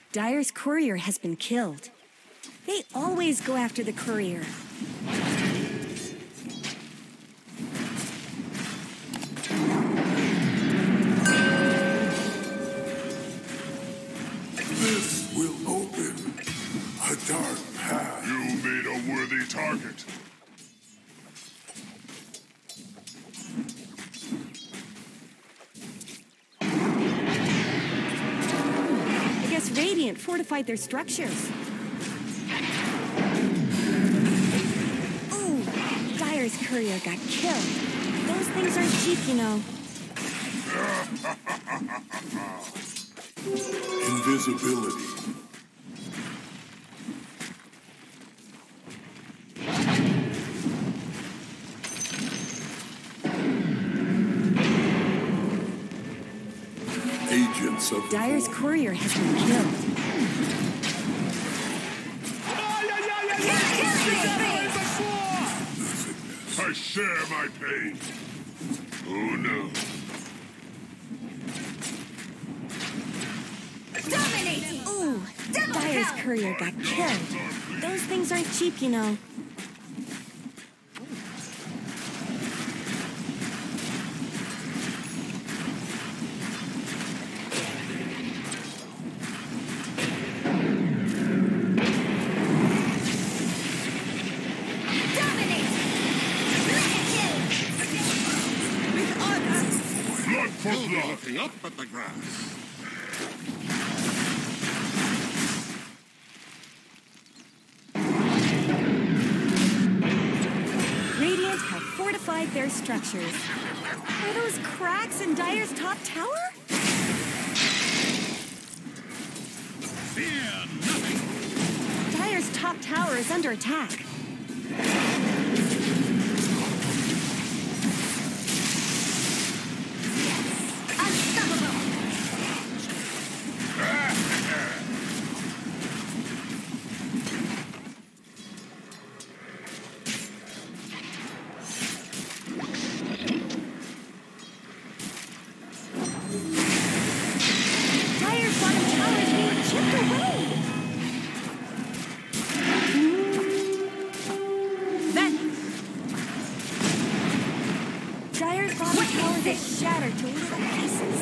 Dire's courier has been killed. They always go after the courier. This will open a dark path. You made a worthy target. I guess Radiant fortified their structures. Ooh, Dire's courier got killed. Those things aren't cheap, you know. Invisibility. Agents of Dire's courier has been killed. I share my pain. Oh no. Dominating! Ooh, Dire's courier got killed. Those things aren't cheap, you know. Looking up at the grass. Radiant have fortified their structures. Are those cracks in Dire's top tower? Fear nothing. Dire's top tower is under attack. Shattered to little pieces.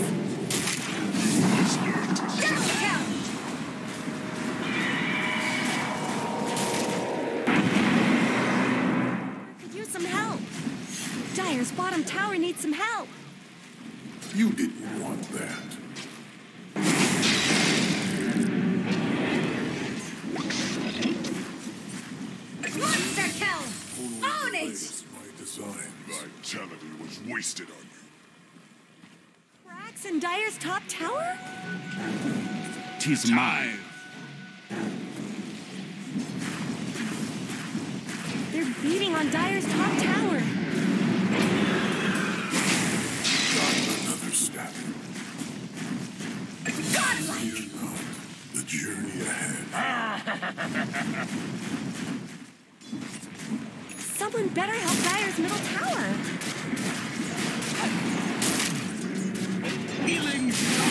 Could use some help. Dire's bottom tower needs some help. You didn't want that. Monster kill! Own it! My design. Vitality was wasted on you. Cracks in Dire's top tower? 'Tis mine. They're beating on Dire's top tower. Got another step. Godlike! Fear not the journey ahead. Someone better help Dire's middle tower. Healing.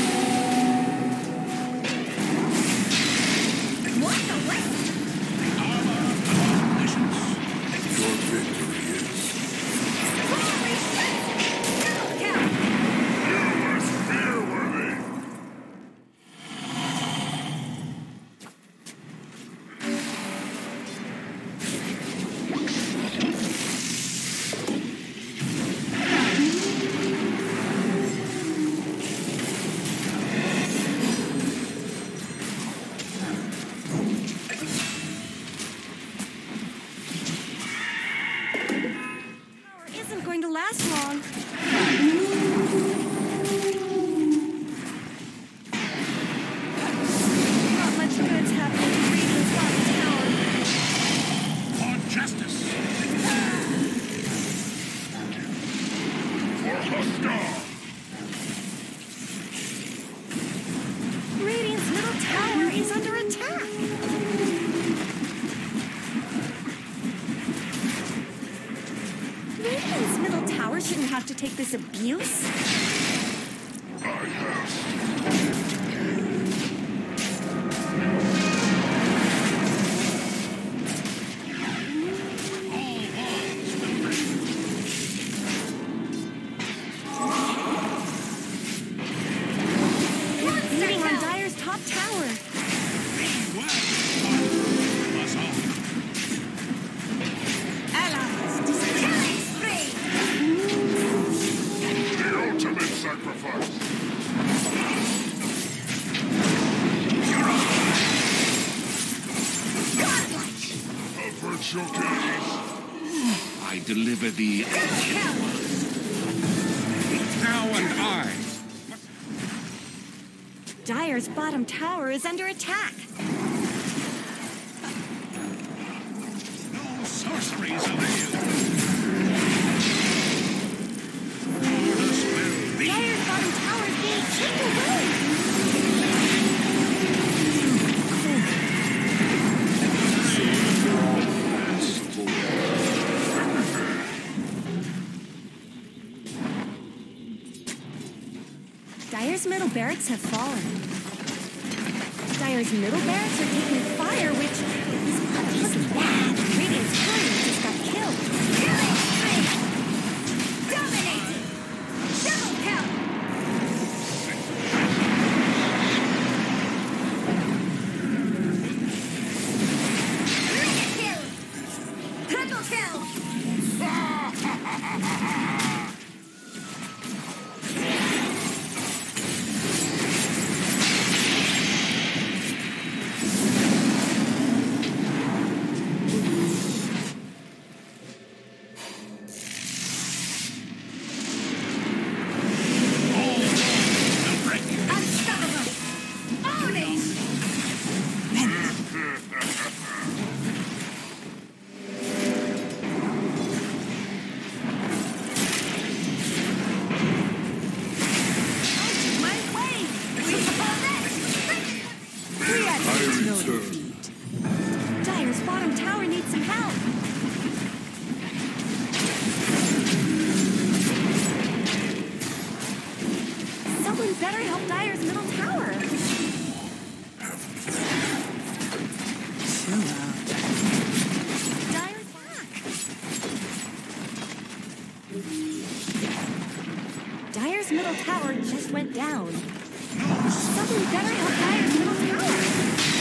What the what? Armor of omniscience. Your victory is Holy shit! Double kill! You were fear-worthy. Isn't going to last long. Not much good's happening to Radiant's bottom tower. For justice. For Huskar. Radiant's middle tower is under attack. Radiant's middle tower shouldn't have to take this abuse. I have. deliver the... Thou and I. Dire's bottom tower is under attack. No sorceries avail. Dire's bottom tower is being chipped away. Dire's middle barracks have fallen. Dire's middle barracks are taking fire, which is looking bad. Radiant's courier just got killed. Killing spree! Dominating! Double kill! Mega kill! Triple kill! Unstoppable! Own it! My way! We hold it! I return. Dire's bottom tower needs some help. Someone better help Dire's middle tower. Dire's back. Dire's middle tower just went down. Someone better help Dire's middle tower.